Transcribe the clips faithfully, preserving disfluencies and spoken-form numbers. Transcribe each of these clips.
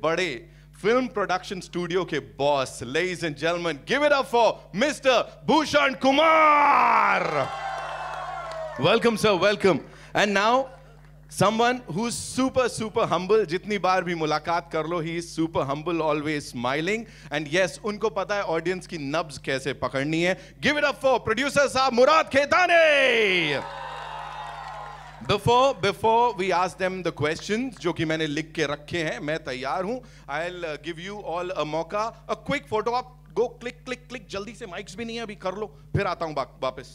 बड़े film production studio के boss, ladies and gentleman, give it up for mister Bhushan Kumar. Welcome sir, welcome. And now someone who's super super humble. जितनी बार भी मुलाकात कर लो, he is super humble, always smiling. And yes, उनको पता है audience की नब्ज कैसे पकड़नी है. Give it up for producer साहब मुराद Khetani. Before before we ask them the questions जो कि मैंने लिख के रखे हैं, मैं तैयार हूं. I'll uh, give you all a मौका. A quick photo up. Go click click click. जल्दी से, माइक्स भी नहीं है अभी, कर लो, फिर आता हूं वापस.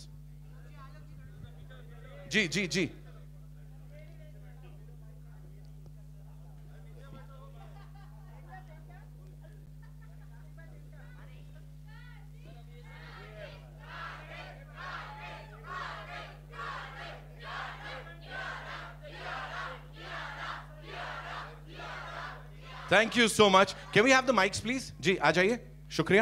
जी जी जी. Thank you so much. Can we have the mics, please? जी, आ जाइए. शुक्रिया.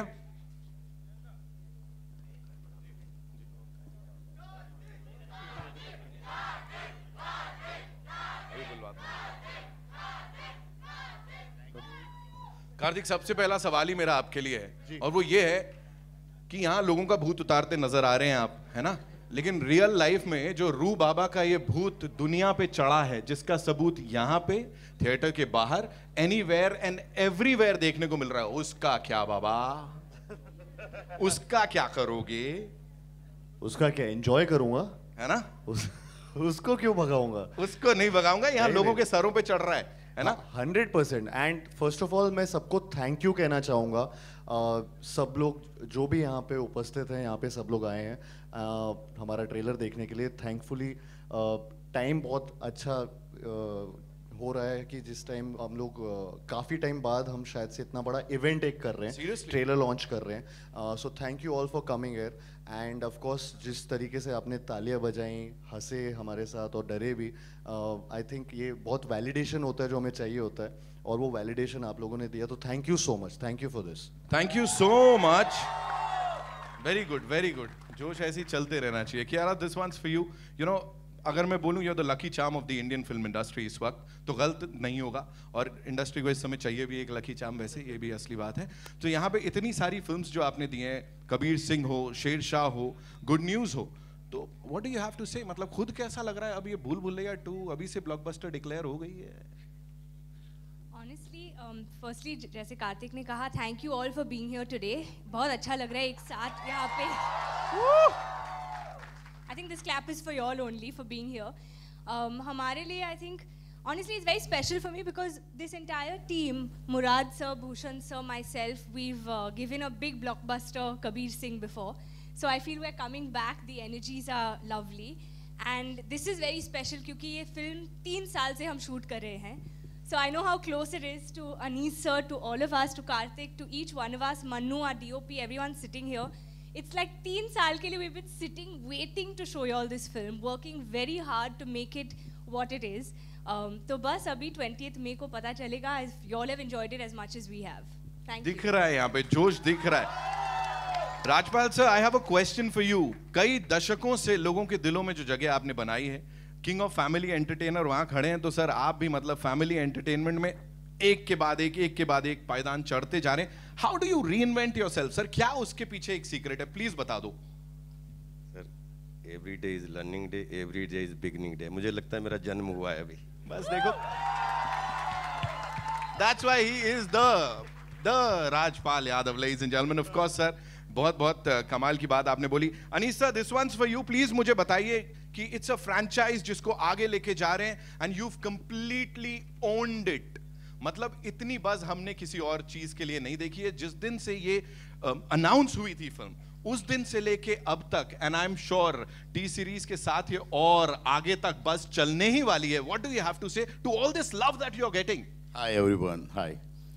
कार्तिक, सबसे पहला सवाल ही मेरा आपके लिए है, और वो ये है कि यहाँ लोगों का भूत उतारते नजर आ रहे हैं आप, है ना? लेकिन रियल लाइफ में जो रू बाबा का ये भूत दुनिया पे चढ़ा है, जिसका सबूत यहाँ पे, थिएटर के बाहर, एनीवेयर एंड एवरीवेयर देखने को मिल रहा है, उसका क्या बाबा? उसका क्या करोगे? उसका क्या एंजॉय करूंगा, है ना? उस, उसको क्यों भगाऊंगा? उसको नहीं भगाऊंगा. यहाँ लोगों के सरों पे चढ़ रहा है, है ना? Hundred percent. And first of all मैं सबको थैंक यू कहना चाहूँगा. uh, सब लोग जो भी यहाँ पे उपस्थित हैं, यहाँ पे सब लोग आए हैं uh, हमारा ट्रेलर देखने के लिए. थैंकफुली टाइम uh, बहुत अच्छा uh, हो रहा है कि जिस टाइम हम लोग uh, काफ़ी टाइम बाद हम शायद से इतना बड़ा इवेंट एक कर रहे हैं, Seriously? ट्रेलर लॉन्च कर रहे हैं. So thank you all for coming here. And of course जिस तरीके से आपने तालियां बजाई, हंसे हमारे साथ और डरे भी, आई थिंक ये बहुत वैलिडेशन होता है जो हमें चाहिए होता है, और वो वैलिडेशन आप लोगों ने दिया. तो thank you so much. Thank you for this. Thank you so much. Very good, very good. जोश ऐसे ही चलते रहना चाहिए. Kiara, this one's for you. You know, अगर मैं बोलूँ you the lucky charm of the Indian film industry इस वक्त, तो गलत नहीं होगा. और इंडस्ट्री को इस समय चाहिए भी एक लकी चार्म, वैसे ये भी असली बात है. तो यहाँ पे इतनी सारी फिल्म्स जो आपने दी हैं, कबीर सिंह हो, शेरशाह हो, गुड न्यूज़ हो, तो what do you have to say? मतलब खुद कैसा लग रहा है अब? ये भूल भुलैया टू अभी से ब्लॉकबस्टर डिक्लेयर हो गई है. ऑनेस्टली, फर्स्टली जैसे कार्तिक ने कहा, thank you all for being here today. बहुत अच्छा लग रहा है एक साथ यहाँ पे. I think this clap is for you all only for being here. Um, हमारे लिए I think honestly it's very special for me because this entire team, Murad sir, Bhushan sir, myself, we've uh, given a big blockbuster Kabir Singh before. So I feel we're coming back. The energies are lovely, and this is very special क्योंकि ये film तीन साल से हम shoot कर रहे हैं. So I know how close it is to Anees sir, to all of us, to Karthik, to each one of us, Manu, our D O P, everyone sitting here. It's like तीन साल के लिए we've been sitting, waiting to show you all this film, working very hard to make it what it is. Um, तो बस अभी twentieth May को पता चलेगा. You all have enjoyed it as much as we have. Thank you. दिख रहा है यहाँ पे जोश, दिख रहा है. Rajpal sir, I have a question for you. कई दशकों से लोगों के दिलों में जो जगह आपने बनाई है, किंग ऑफ फैमिली एंटरटेनर वहाँ खड़े हैं, तो सर आप भी मतलब फैमिली एंटरटेनमेंट में एक के बाद एक एक के बाद एक पायदान चढ़ते जा रहे हैं. How do you reinvent yourself sir? क्या उसके पीछे एक सीक्रेट है, प्लीज बता दो. Sir, every day is learning day, every day is beginning day. मुझे लगता है मेरा जन्म हुआ है अभी. बस देखो, that's why he is the the Rajpal Yadav. Ladies and gentleman, of course sir, बहुत बहुत कमाल की बात आपने बोली. Anees sir, this one's for you. Please मुझे बताइए कि इट्स अ फ्रैंचाइज जिसको आगे लेके जा रहे हैं, and you have completely owned it. मतलब इतनी बज़ हमने किसी और चीज के लिए नहीं देखी है. जिस दिन से ये अनाउंस uh, हुई थी फिल्म, उस दिन से लेके अब तक, and I am sure T series के साथ ये और आगे तक बस चलने ही वाली है. What do you have to say to all this love that you are getting? Hi everyone. Hi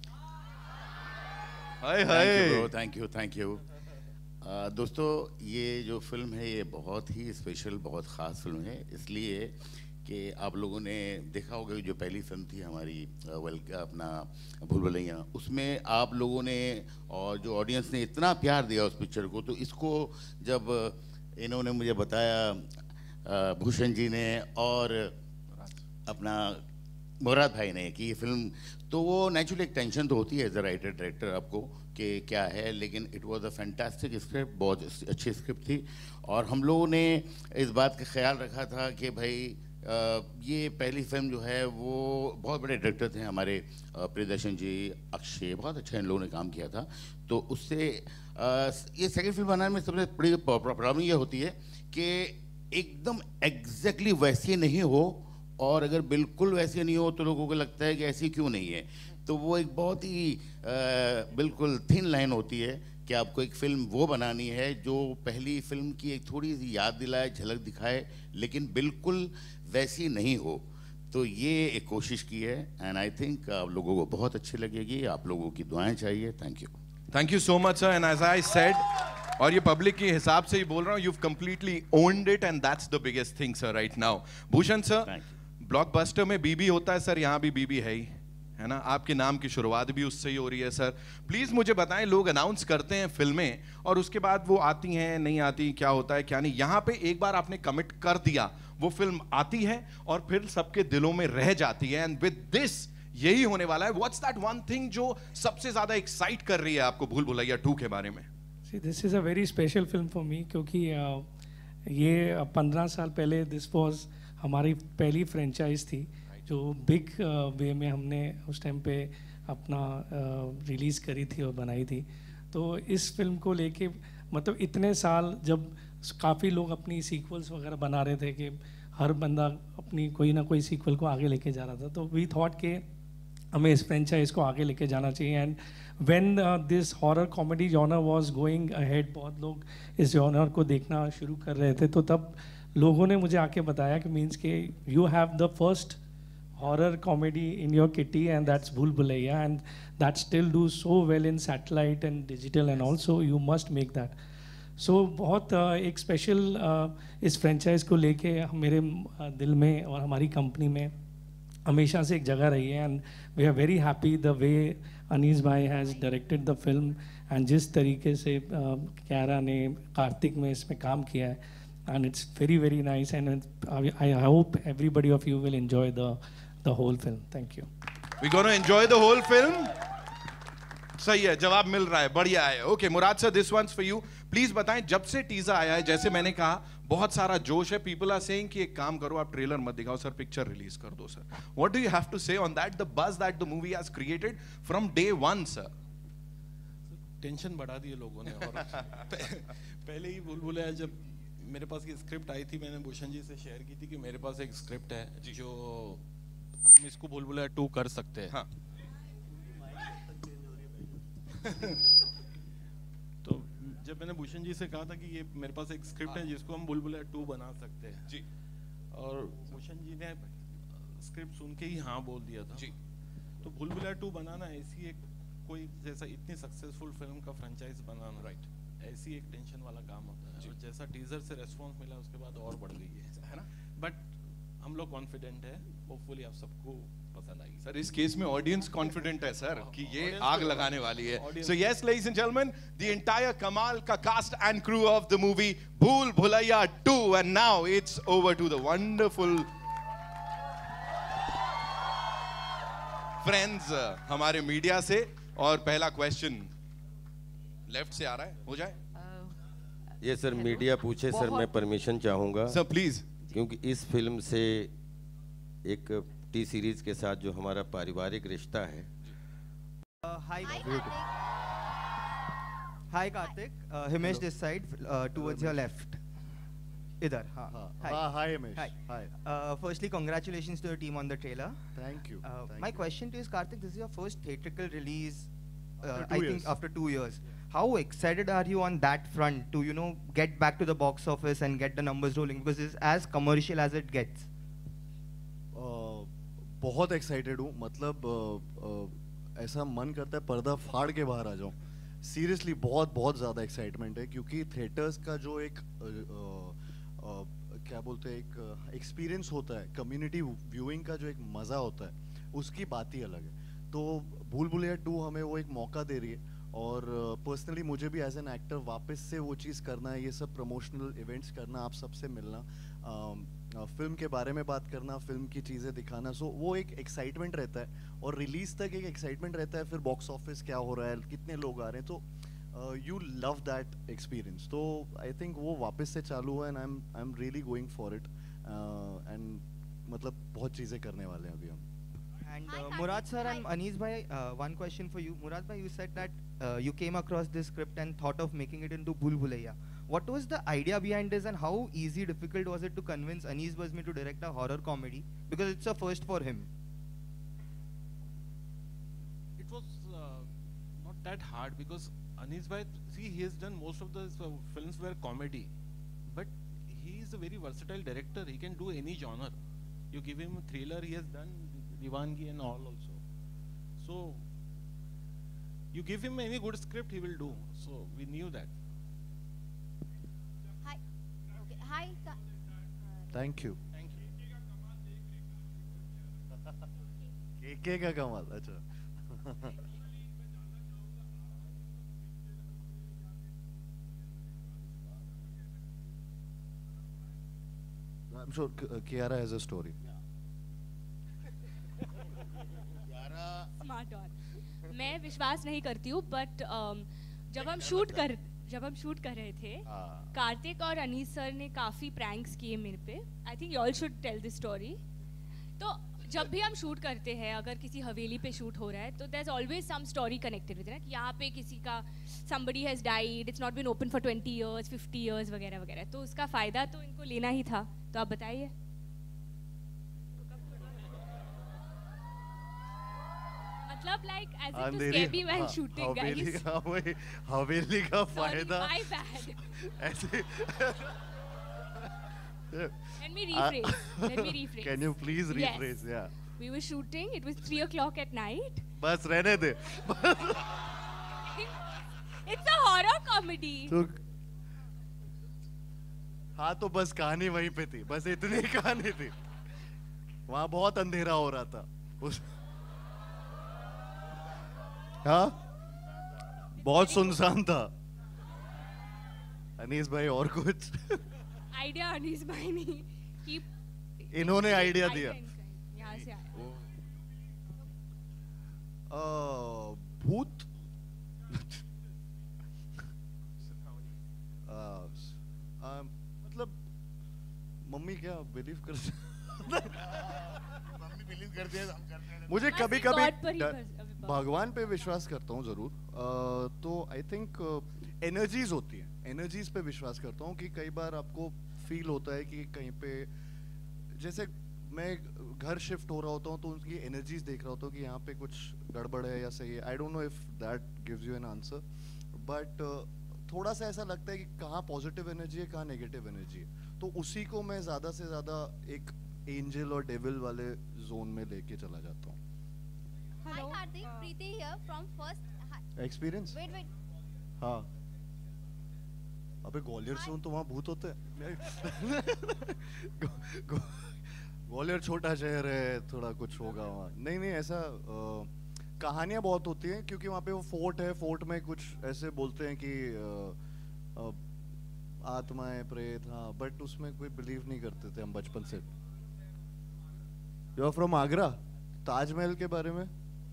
hi hi. Thank you, thank you. दोस्तों, ये जो फिल्म है ये बहुत ही स्पेशल, बहुत ख़ास फिल्म है, इसलिए कि आप लोगों ने देखा होगा जो पहली फिल्म थी हमारी वेल अपना भूल भुलैया, उसमें आप लोगों ने और जो ऑडियंस ने इतना प्यार दिया उस पिक्चर को. तो इसको जब इन्होंने मुझे बताया, भूषण जी ने और अपना मुराद भाई ने कि ये फिल्म, तो वो नेचुरली एक टेंशन तो होती है एज अ राइटर डायरेक्टर आपको कि क्या है, लेकिन it was a fantastic script, बहुत अच्छी स्क्रिप्ट थी। और हम लोगों ने इस बात का ख्याल रखा था कि भाई आ, ये पहली फिल्म जो है वो बहुत बड़े डायरेक्टर थे हमारे, प्रियदर्शन जी, अक्षय, बहुत अच्छा इन लोगों ने काम किया था। तो उससे आ, ये सेकंड फिल्म बनाने में सबसे बड़ी प्रॉब्लम ये होती है कि एकदम एग्जैक्टली वैसी नहीं हो, और अगर बिल्कुल वैसे नहीं हो तो लोगों को लगता है कि ऐसी क्यों नहीं है। तो वो एक बहुत ही आ, बिल्कुल थिन लाइन होती है कि आपको एक फ़िल्म वो बनानी है जो पहली फिल्म की एक थोड़ी सी याद दिलाए, झलक दिखाए, लेकिन बिल्कुल वैसी नहीं हो। तो ये एक कोशिश की है, एंड आई थिंक आप लोगों को बहुत अच्छी लगेगी। आप लोगों की दुआएं चाहिए। Thank you. Thank you so much sir, and as I said, और ये पब्लिक के हिसाब से ही बोल रहा हूँ, you've completely owned it and that's the biggest thing sir right now. Bhushan sir, blockbuster में बीबी होता है सर, यहाँ भी बीबी है ही, है ना? आपके नाम की शुरुआत भी उससे ही हो रही है सर। प्लीज मुझे बताएं, लोग अनाउंस करते हैं फिल्में और उसके बाद वो आती हैं, नहीं आती, क्या होता है क्या नहीं। यहाँ पे एक बार आपने कमिट कर दिया, वो फिल्म आती है और फिर सबके दिलों में रह जाती है, एंड विद दिस यही होने वाला है। व्हाट्स दैट वन थिंग जो सबसे ज्यादा एक्साइट कर रही है आपको भूल भुलैया टू के बारे में? See, this is a very special film for me क्योंकि uh, ये पंद्रह साल पहले दिस वाज हमारी पहली फ्रेंचाइज थी जो बिग वे uh, में हमने उस टाइम पे अपना रिलीज़ uh, करी थी और बनाई थी। तो इस फिल्म को लेके मतलब इतने साल जब काफ़ी लोग अपनी सीक्वल्स वगैरह बना रहे थे कि हर बंदा अपनी कोई ना कोई सीक्वल को आगे लेके जा रहा था, तो वी थॉट के हमें इस फ्रेंचाइज को आगे लेके जाना चाहिए। And when this horror comedy genre was going ahead, बहुत लोग इस जॉनर को देखना शुरू कर रहे थे, तो तब लोगों ने मुझे आके बताया कि मीन्स के you have the first horror comedy in your kitty and that's Bhool Bhulaiyaa, and that still do so well in satellite and digital and also you must make that. So बहुत uh, एक स्पेशल uh, इस franchise को लेके मेरे uh, दिल में और हमारी कंपनी में हमेशा से एक जगह रही है, and we are very happy the way Anees भाई has directed the film, and जिस तरीके से क्यारा ने कार्तिक में इसमें काम किया है, and it's very very nice, and I hope everybody of you will enjoy the the whole film. Thank you. We gonna enjoy the whole film. सही है, जवाब मिल रहा है, बढ़िया है। Okay Murad sir, this one's for you. Please बताएं, जब से टीजर आया है, जैसे मैंने कहा बहुत सारा जोश है, पीपल आर सेइंग कि एक काम करो, आप ट्रेलर मत दिखाओ सर, पिक्चर रिलीज कर दो sir. What do you have to say on that, the buzz that the movie has created from day one sir? Tension बढ़ा दी लोगों ने। और पहले ही भूल भुलैया जब मेरे पास ये स्क्रिप्ट आई थी, मैंने भूषण जी से शेयर की थी कि मेरे पास एक स्क्रिप्ट है जो हम इसको भूल भुलैया टू कर सकते हैं। हाँ। तो जब मैंने भूषण जी से कहा था कि ये मेरे पास एक स्क्रिप्ट है जिसको हम भूल भुलैया टू बना सकते हैं जी, और भूषण जी ने स्क्रिप्ट सुन के ही हाँ बोल दिया था जी। तो भूल भुलैया टू बनाना ऐसी एक कोई जैसा इतनी सक्सेसफुल फिल्म का फ्रेंचाइज बनाना, राइट, ऐसी एक टेंशन वाला काम होता है, और जैसा टीजर से रेस्पॉन्स मिला उसके बाद और बढ़ गई है, है ना? बट हम लोग कॉन्फिडेंट है, होपफुली आप सबको पसंद आएगी। सर इस केस में ऑडियंस कॉन्फिडेंट है सर कि ये आग लगाने वाली है। So yes ladies and gentleman, the entire कमाल का cast and crew of the movie Bhool Bhulaiyaa two, and now it's over to the wonderful friends हमारे मीडिया से। और पहला क्वेश्चन लेफ्ट से आ रहा है, हो जाए? ये सर मीडिया पूछे सर, मैं परमिशन चाहूंगा सर प्लीज, क्योंकि इस फिल्म से एक टी सीरीज के साथ जो हमारा पारिवारिक रिश्ता है। Hi hi Kartik, Himesh this side towards your left, इधर। हाँ हाँ, hi Himesh. Hi. Firstly congratulations to your team on the trailer. Thank you. Uh, Thank my you. question to you is, Karthik, this is your first theatrical release, uh, After two I years. think after two years. How excited are you on that front to, you know, get back to the box office and get the numbers rolling, because it's as commercial as it gets? uh, बहुत excited हूँ, मतलब uh, uh, ऐसा मन करता है पर्दा फाड़ के बाहर आ जाऊँ। सीरियसली बहुत बहुत ज़्यादा एक्साइटमेंट है, क्योंकि थिएटर्स का जो एक uh, uh, क्या बोलते हैं, एक एक्सपीरियंस होता है, कम्युनिटी व्यूइंग का जो एक मज़ा होता है, उसकी बात ही अलग है। तो भूल भुलैया टू हमें वो एक मौका दे रही है, और पर्सनली uh, मुझे भी एज एन एक्टर वापस से वो चीज़ करना है, ये सब प्रमोशनल इवेंट्स करना, आप सबसे मिलना, uh, फिल्म के बारे में बात करना, फिल्म की चीज़ें दिखाना, सो वो एक एक्साइटमेंट रहता है और रिलीज तक एक एक्साइटमेंट रहता है, फिर बॉक्स ऑफिस क्या हो रहा है, कितने लोग आ रहे हैं, तो यू लव दैट एक्सपीरियंस. तो आई थिंक वो वापस से चालू हुआ and I am I am really going for it and मतलब बहुत चीज़ें करने वाले हैं अभी हम. And uh, Murad sir and Anis bhai, uh, one question for you. Murad bhai, you said that uh, you came across this script and thought of making it into Bhool Bhulaiya. What was the idea behind this, and how easy, difficult was it to convince Anis Bazmi to direct a horror comedy? Because it's a first for him. It was uh, not that hard because Anis bhai, see, he has done most of the uh, films were comedy, but he is a very versatile director. He can do any genre. You give him a thriller, he has done Diwangi and all also. So you give him any good script, he will do. So we knew that. Hi. Okay. Hi. Ka- thank you. Thank you. KK का कमाल. अच्छा. I'm sure K- Kiara has a story. Smart और मैं विश्वास नहीं करती हूँ but जब हम शूट कर जब हम शूट कर रहे थे हाँ. कार्तिक और अनीस सर ने काफ़ी प्रैंक्स किए मेरे पे. I think you all should tell this story. तो जब भी हम शूट करते हैं, अगर किसी हवेली पे शूट हो रहा है तो there is always some story connected with, कि यहाँ पे किसी का somebody has died, it's not been open for twenty years fifty years वगैरह वगैरह. तो उसका फ़ायदा तो इनको लेना ही था. तो आप बताइए. मतलब like as it to scare me when shooting haveli guys. का वही हवेली का फायदा माय बैड. ऐसे. Let me rephrase. Let me rephrase. Can you please Yes. rephrase? Yeah. We were shooting. It was three o'clock at night. बस रहने दे. It's a horror comedy. तो हाँ, तो बस कहानी वहीं पे थी, बस इतनी कहानी थी. वहाँ बहुत अंधेरा हो रहा था उस. हाँ, बहुत सुनसान था. अनीस भाई और कुछ? आइडिया अनीस भाई ने कि इन्होंने आइडिया दिया. यहाँ से आया. अ, भूत. अ, अ, मतलब मम्मी क्या बिलीव कर मम्मी बिलीव करते हैं, हम करते हैं. मुझे बस कभी एक कभी God पर ही डर- बस- अभी बात- भगवान पे विश्वास करता हूँ जरूर. अ, तो आई थिंक एनर्जीज होती हैं, एनर्जीज पे विश्वास करता हूँ कि कई बार आपको फील होता है कि कहीं पे, जैसे मैं घर शिफ्ट हो रहा होता हूँ तो उनकी एनर्जीज देख रहा होता हूँ कि यहाँ पे कुछ गड़बड़ है या सही है. I don't know if that gives you an answer, but थोड़ा सा ऐसा लगता है कि कहाँ पॉजिटिव एनर्जी है, कहाँ नेगेटिव एनर्जी है. तो उसी को मैं ज़्यादा से ज़्यादा एक एंजल और डेविल वाले जोन में लेके चला जाता हूँ. Hi Karthik, Preeti here from first. Hi. Experience. Wait, wait. हाँ. अबे ग्वालियर से हूँ तो वहाँ भूत होते हैं. गो- गो- ग्वालियर छोटा शहर है, थोड़ा कुछ होगा वहाँ. नहीं नहीं ऐसा अ, कहानियाँ बहुत होती हैं क्योंकि वहाँ पे वो फोर्ट है. फोर्ट में कुछ ऐसे बोलते हैं कि अ, अ, आत्माएं, प्रेत, हाँ, बट उसमें कोई बिलीव नहीं करते थे हम बचपन से. You are from Agra. Taj Mahal के बारे में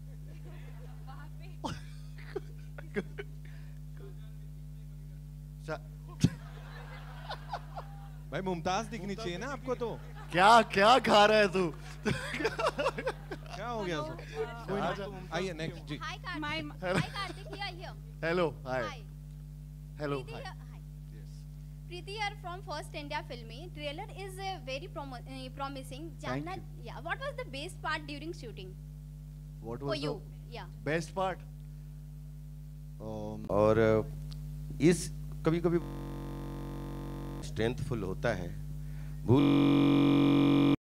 भाई मुमताज दिखनी चाहिए ना आपको. तो क्या क्या खा रहा है तू? क्या हो गया सर? कोई ना, आइए नेक्स्ट जी. Hi Karthik. My- Hi Karthik, here, here. Hello, hi. Hi. Hello, Preeti hi. here. Hi. Preeti here from First India Filmy. Trailer is uh, very promo- uh, promising. Thank Janna, you. yeah. What was the best part during shooting What for was you? the Yeah. best part? Um, और इस कभी कभी strengthful होता है. भूल